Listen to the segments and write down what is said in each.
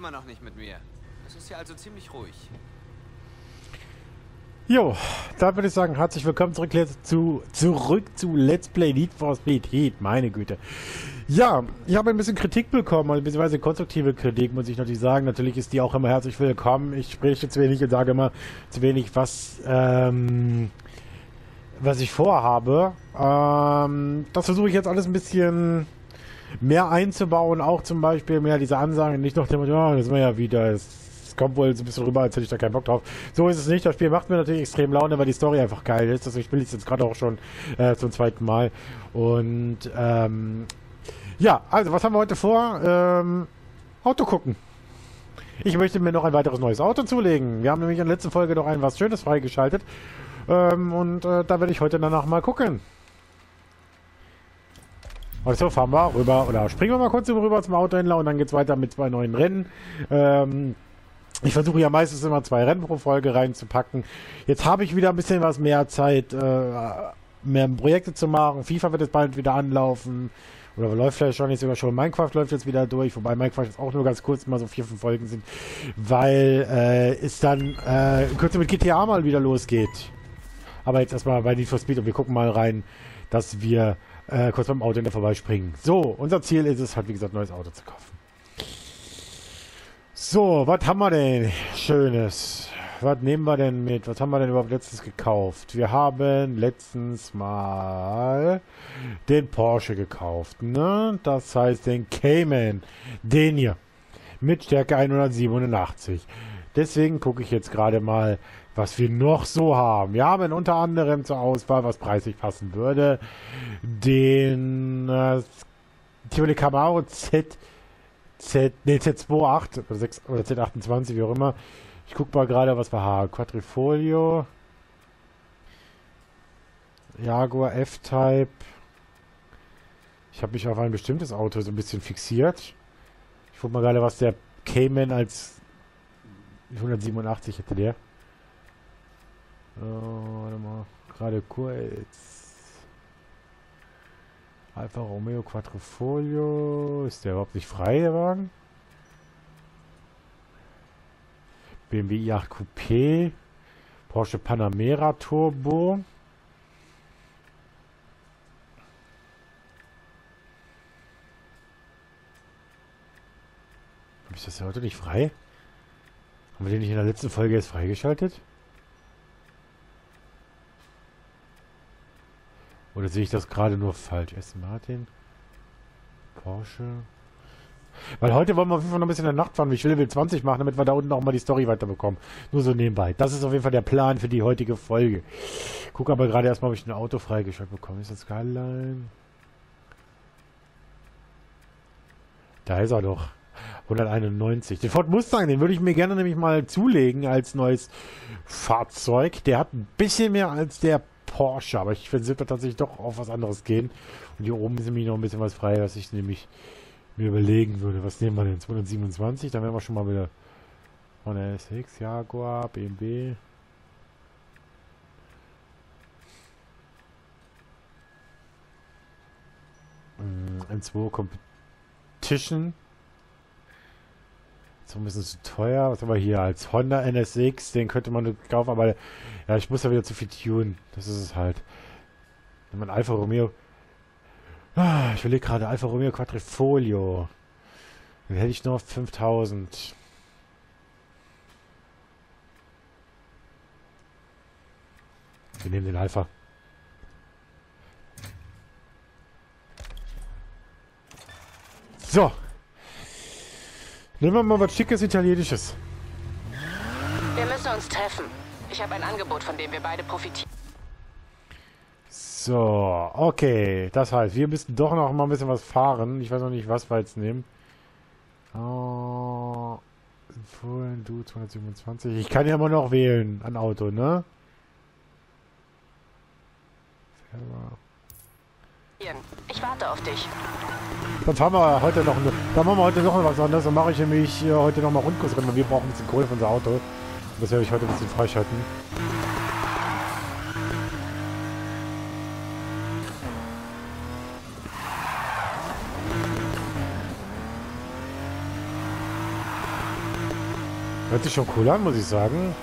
immer noch nicht mit mir. Es ist ja also ziemlich ruhig. Jo, da würde ich sagen, herzlich willkommen zurück zu Let's Play Need for Speed Heat, meine Güte. Ja, ich habe ein bisschen Kritik bekommen, also beziehungsweise konstruktive Kritik, muss ich natürlich sagen. Natürlich ist die auch immer herzlich willkommen. Ich spreche zu wenig und sage immer zu wenig, was ich vorhabe. Das versuche ich jetzt alles ein bisschen mehr einzubauen, auch zum Beispiel mehr diese Ansagen, nicht noch dem, ja, das sind wir ja wieder, es kommt wohl so ein bisschen rüber, als hätte ich da keinen Bock drauf. So ist es nicht, das Spiel macht mir natürlich extrem Laune, weil die Story einfach geil ist, deswegen spiele ich es jetzt gerade auch schon zum zweiten Mal. Und ja, also was haben wir heute vor? Auto gucken. Ich möchte mir noch ein weiteres neues Auto zulegen. Wir haben nämlich in der letzten Folge noch ein was Schönes freigeschaltet. Und da werde ich heute danach mal gucken. Also fahren wir rüber, oder springen wir mal kurz rüber zum Autohändler und dann geht es weiter mit 2 neuen Rennen. Ich versuche ja meistens immer 2 Rennen pro Folge reinzupacken. Jetzt habe ich wieder ein bisschen was mehr Zeit, mehr Projekte zu machen. FIFA wird jetzt bald wieder anlaufen. Oder läuft vielleicht schon, jetzt sogar schon. Minecraft läuft jetzt wieder durch, wobei Minecraft jetzt auch nur ganz kurz mal so 4, 5 Folgen sind, weil es dann in Kürze mit GTA mal wieder losgeht. Aber jetzt erstmal bei Need for Speed und wir gucken mal rein, dass wir kurz beim Auto vorbeispringen. So, unser Ziel ist es halt, wie gesagt, ein neues Auto zu kaufen. So, was haben wir denn Schönes? Was nehmen wir denn mit? Was haben wir denn überhaupt letztens gekauft? Wir haben letztens mal den Porsche gekauft, ne? Das heißt den Cayman. Den hier. Mit Stärke 187. Deswegen gucke ich jetzt gerade mal, was wir noch so haben. Wir haben unter anderem zur Auswahl, was preislich passen würde, den Chevrolet Camaro Z28 oder Z28, wie auch immer. Ich gucke mal gerade, was wir haben. Quadrifoglio, Jaguar F-Type. Ich habe mich auf ein bestimmtes Auto so ein bisschen fixiert. Ich gucke mal gerade, was der Cayman als 187 hätte der. Warte mal, gerade kurz. Alfa Romeo Quadrifoglio. Ist der überhaupt nicht frei, der Wagen? BMW i8 Coupé. Porsche Panamera Turbo. Habe ich das ja heute nicht frei? Haben wir den nicht in der letzten Folge jetzt freigeschaltet? Oder sehe ich das gerade nur falsch? Aston Martin, Porsche. Weil heute wollen wir auf jeden Fall noch ein bisschen in der Nacht fahren. Ich will Level 20 machen, damit wir da unten auch mal die Story weiterbekommen. Nur so nebenbei. Das ist auf jeden Fall der Plan für die heutige Folge. Guck aber gerade erstmal, ob ich ein Auto freigeschaltet bekomme. Ist das Skyline? Da ist er doch. 191. Den Ford Mustang, den würde ich mir gerne nämlich mal zulegen als neues Fahrzeug. Der hat ein bisschen mehr als der Porsche, aber ich finde, es wird tatsächlich doch auf was anderes gehen. Und hier oben ist nämlich noch ein bisschen was frei, was ich nämlich mir überlegen würde. Was nehmen wir denn? 227, dann wären wir schon mal wieder von der SX, Jaguar, BMW. M2 Competition. So ein bisschen zu teuer. Was haben wir hier als Honda NSX? Den könnte man kaufen, aber ja, ich muss ja wieder zu viel tunen. Das ist es halt. Wenn man Alfa Romeo. Ich überlege gerade Alfa Romeo Quadrifoglio. Dann hätte ich noch 5000. Wir nehmen den Alpha. So. Nehmen wir mal was Schickes Italienisches. Wir müssen uns treffen. Ich habe ein Angebot, von dem wir beide profitieren. So, okay. Das heißt, wir müssen doch noch mal ein bisschen was fahren. Ich weiß noch nicht, was wir jetzt nehmen. Oh, du 227. Ich kann ja immer noch wählen an Auto, ne? Ich warte auf dich. Dann fahren wir heute noch, dann machen wir heute noch was anderes. Dann mache ich nämlich heute noch mal Rundkursrennen, weil wir brauchen ein bisschen Kohle für unser Auto. Und das werde ich heute ein bisschen freischalten. Hört sich schon cool an, muss ich sagen.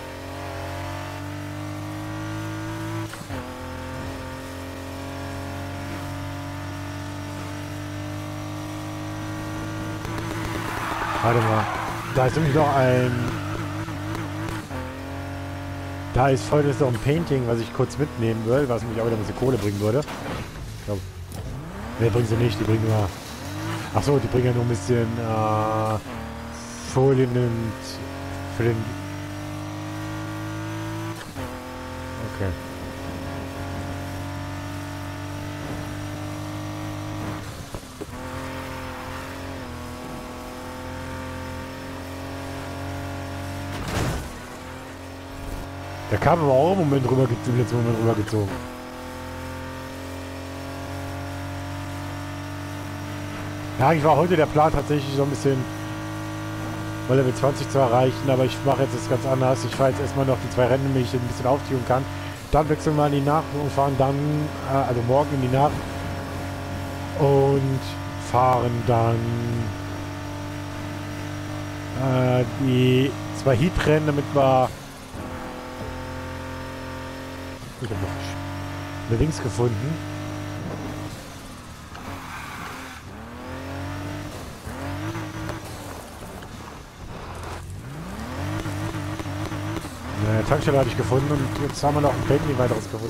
Warte mal. Da ist nämlich noch ein... Da ist folgendes noch ein Painting, was ich kurz mitnehmen will, was mich auch wieder ein bisschen Kohle bringen würde. Ich glaube... Ne, bringen sie nicht. Die bringen nur... Achso, die bringen ja nur ein bisschen Folien und für den... Okay. Der kam aber auch im letzten Moment rübergezogen. Ja, eigentlich war heute der Plan tatsächlich so ein bisschen Level 20 zu erreichen, aber ich mache jetzt das ganz anders. Ich fahre jetzt erstmal noch die 2 Rennen, damit ich ein bisschen auftun kann. Dann wechseln wir in die Nacht und fahren dann, also morgen in die Nacht und fahren dann die 2 Heat-Rennen, damit wir... Ich habe noch eine Links gefunden. Eine Tankstelle habe ich gefunden und jetzt haben wir noch ein Bentley weiteres gefunden.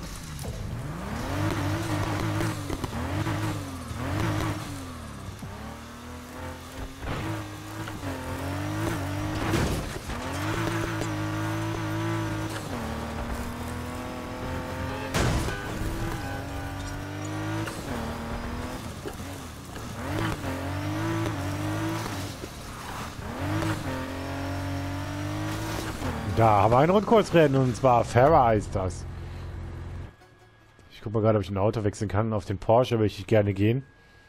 Da haben wir ein Rundkursrennen und zwar Farah ist das. Ich gucke mal gerade, ob ich ein Auto wechseln kann. Auf den Porsche möchte ich gerne gehen.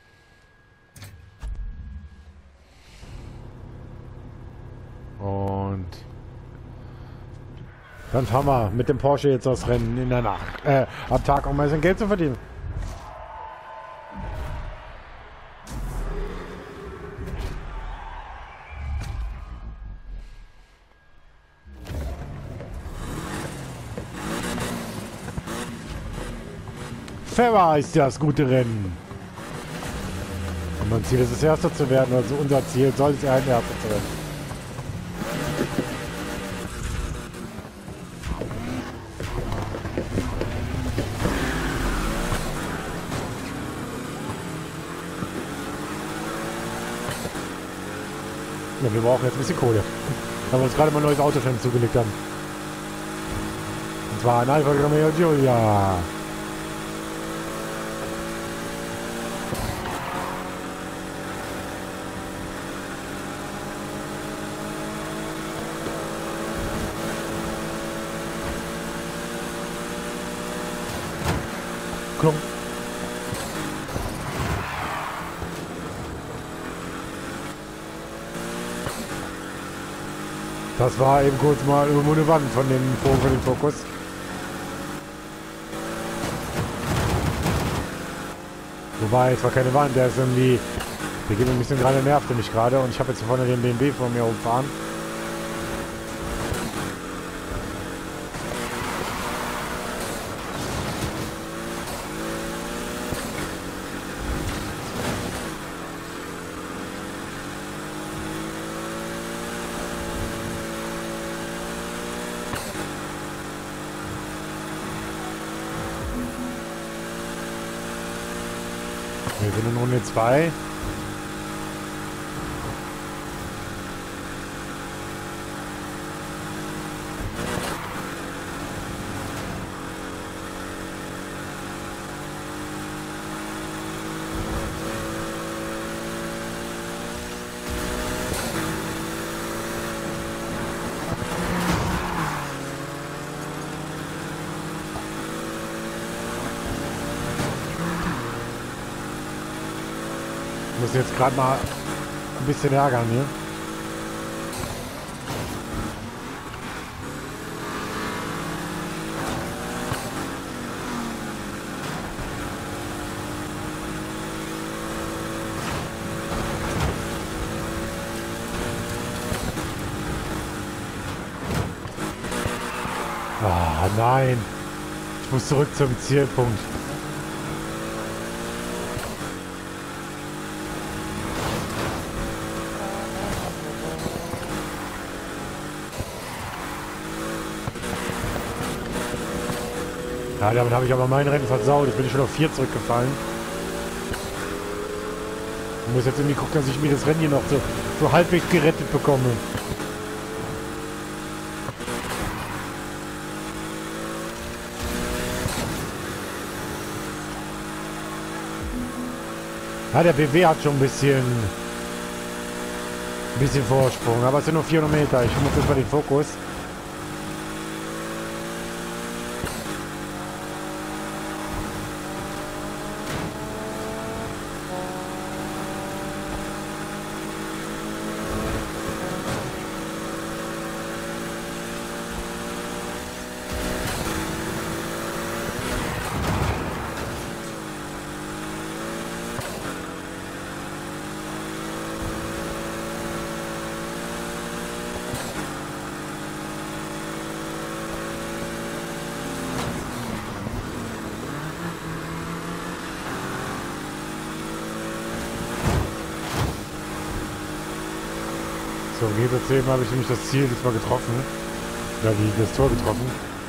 Und dann fahren wir mit dem Porsche jetzt das Rennen in der Nacht. Am Tag, um ein bisschen Geld zu verdienen. Farah ist das gute Rennen. Und mein Ziel ist es, Erster zu werden. Also unser Ziel soll es sein, Erster zu werden. Ja, wir brauchen jetzt ein bisschen Kohle. Weil wir uns gerade mal ein neues Auto schon zugelegt haben. Und zwar ein Alfa Romeo Giulia. Klunk. Das war eben kurz mal irgendwo eine Wand von dem Fokus. Wobei, es war keine Wand, der ist irgendwie... Der geht ein bisschen gerade, nervte mich gerade und ich habe jetzt vorne den BMW vor mir rumfahren. Wir sind in Runde 2. Ich muss jetzt gerade mal ein bisschen ärgern hier. Ah, nein. Ich muss zurück zum Zielpunkt. Ja, damit habe ich aber mein Rennen versaut. Jetzt bin ich schon auf 4 zurückgefallen. Ich muss jetzt irgendwie gucken, dass ich mir das Rennen hier noch so halbwegs gerettet bekomme. Ja, der BW hat schon ein bisschen Vorsprung, aber es sind nur 400 Meter. Ich muss jetzt mal den Fokus. So, wie jetzt eben habe ich nämlich das Ziel diesmal getroffen. Ja, das Tor getroffen.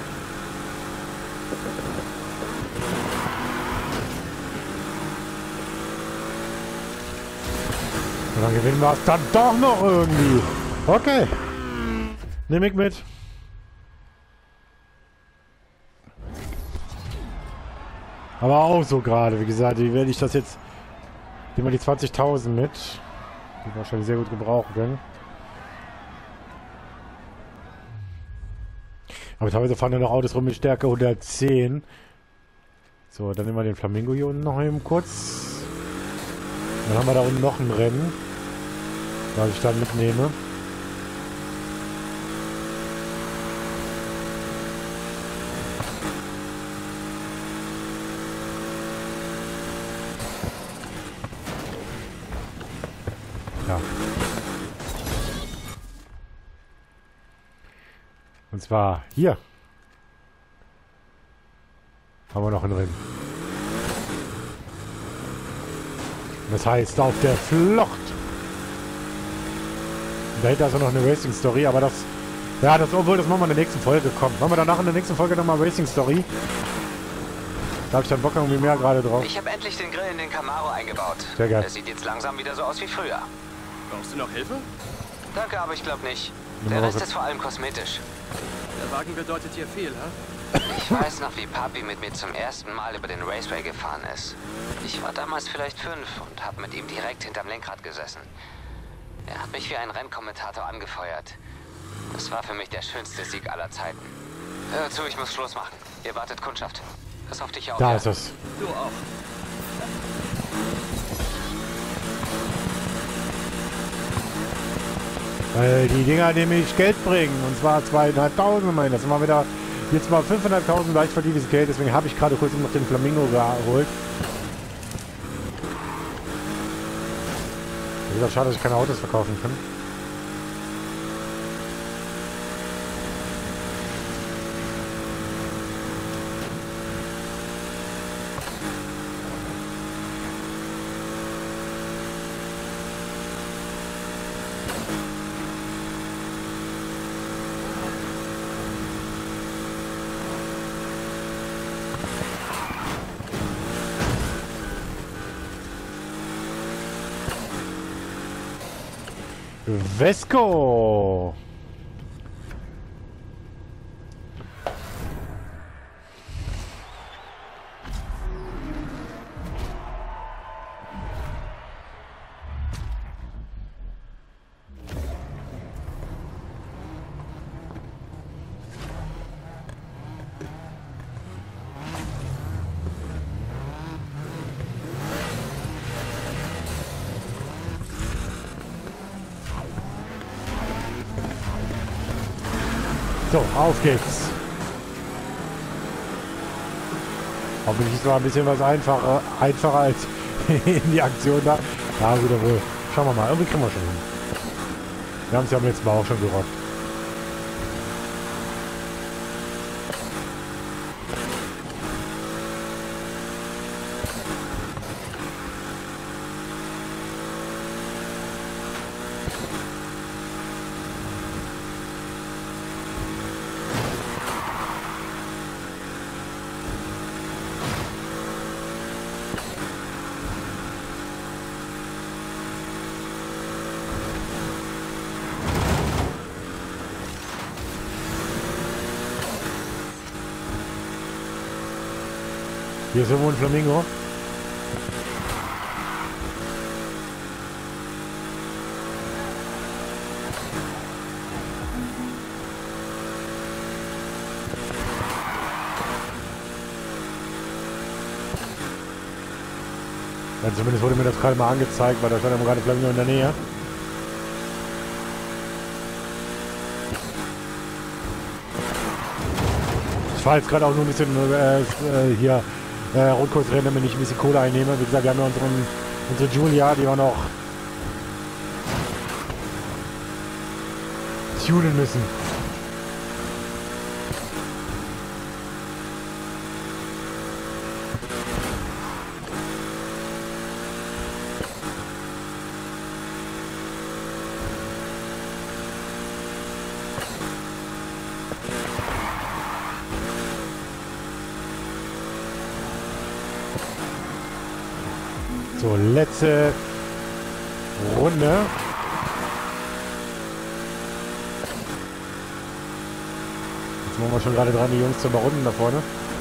Und dann gewinnen wir es dann doch noch irgendwie. Okay. Nehme ich mit. Aber auch so gerade, wie gesagt, wie werde ich das jetzt... Nehmen wir die 20.000 mit. Die wir wahrscheinlich sehr gut gebrauchen können. Aber teilweise fahren ja noch Autos rum mit Stärke 110. So, dann nehmen wir den Flamingo hier unten noch eben kurz. Dann haben wir da unten noch ein Rennen, was ich dann mitnehme. Ja. Und zwar hier. Haben wir noch ein Rennen. Das heißt, auf der Flucht. Dahinter ist auch noch eine Racing Story, aber das... Ja, obwohl, das machen wir in der nächsten Folge. Komm, machen wir danach in der nächsten Folge nochmal Racing Story. Da habe ich dann Bock irgendwie mehr gerade drauf. Ich habe endlich den Grill in den Camaro eingebaut. Sehr geil. Der sieht jetzt langsam wieder so aus wie früher. Brauchst du noch Hilfe? Danke, aber ich glaube nicht. Der Rest ist vor allem kosmetisch. Der Wagen bedeutet hier viel, ha? Ich weiß noch, wie Papi mit mir zum ersten Mal über den Raceway gefahren ist. Ich war damals vielleicht 5 und habe mit ihm direkt hinterm Lenkrad gesessen. Er hat mich wie ein Rennkommentator angefeuert. Das war für mich der schönste Sieg aller Zeiten. Hör zu, ich muss Schluss machen. Ihr wartet Kundschaft. Pass auf dich auf. Da ja? ist es. Du auch. Weil die Dinger nämlich Geld bringen. Und zwar 2.500, mein. Das sind wir wieder jetzt mal 500.000 leicht verdientes Geld. Deswegen habe ich gerade kurz noch den Flamingo geholt. Wie gesagt, schade, dass ich keine Autos verkaufen kann. Vesco! So, auf geht's. Hoffentlich ist es mal ein bisschen was einfacher als in die Aktion da. Ja, wieder wohl. Schauen wir mal. Irgendwie kriegen wir schon hin. Wir haben es ja beim letzten Mal auch schon gerockt. Hier ist irgendwo ein Flamingo. Ja, zumindest wurde mir das gerade mal angezeigt, weil da stand ja gerade Flamingo in der Nähe. Ich fahre jetzt gerade auch nur ein bisschen hier Rundkursrennen, damit ich ein bisschen Kohle einnehme. Wie gesagt, wir haben ja unsere Julia, die wir noch tunen müssen. So, letzte Runde. Jetzt machen wir schon gerade dran, die Jungs zu überrunden da vorne.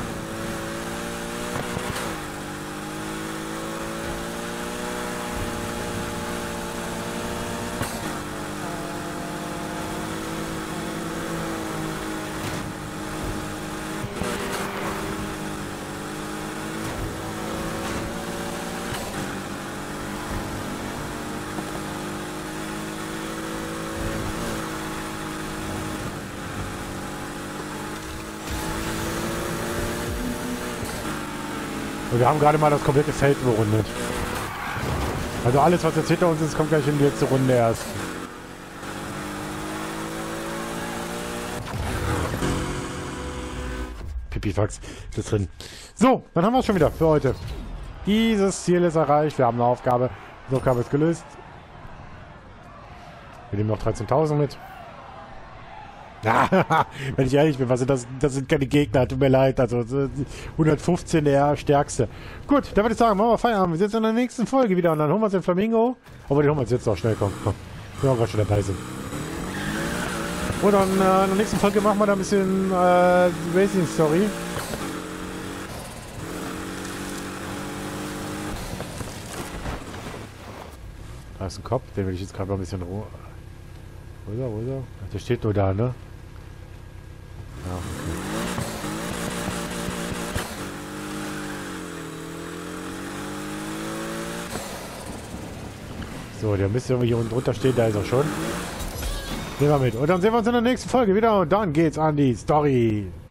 Und wir haben gerade mal das komplette Feld berundet. Also alles, was jetzt hinter uns ist, kommt gleich in die letzte Runde erst. Pipifax ist drin. So, dann haben wir es schon wieder für heute. Dieses Ziel ist erreicht. Wir haben eine Aufgabe. Die Aufgabe ist gelöst. Wir nehmen noch 13.000 mit. Wenn ich ehrlich bin, was sind das? Das sind keine Gegner, tut mir leid. Also 115 der stärkste. Gut, dann würde ich sagen, machen wir Feierabend. Wir sehen uns in der nächsten Folge wieder und dann holen wir uns den Flamingo. Aber den holen wir uns jetzt noch schnell. Komm. Wir haben gerade schon dabei sind. Und dann in der nächsten Folge machen wir da ein bisschen Racing Story. Da ist ein Kopf, den will ich jetzt gerade mal ein bisschen Wo ist er? Ach, der steht nur da, ne? Ja, okay. So, der müsste irgendwie hier unten drunter stehen, da ist er schon. Nehmen wir mit. Und dann sehen wir uns in der nächsten Folge wieder und dann geht's an die Story.